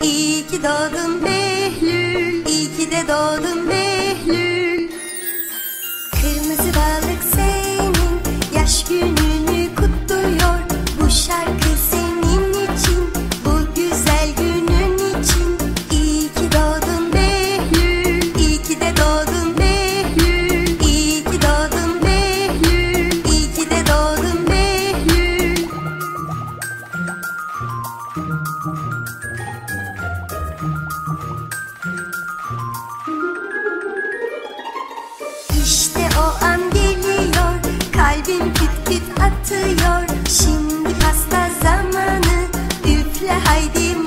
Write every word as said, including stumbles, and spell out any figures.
İyi ki doğdun Behlül, iyi ki de doğdun Behlül. Kırmızı balık senin yaş gününü kutluyor. Bu şarkı senin için, bu güzel günün için. İyi ki doğdun Behlül, iyi ki de doğdun Behlül. İyi ki doğdun Behlül, iyi ki de doğdun Behlül. İşte o an geliyor, kalbim küt küt atıyor. Şimdi pasta zamanı, üfle haydi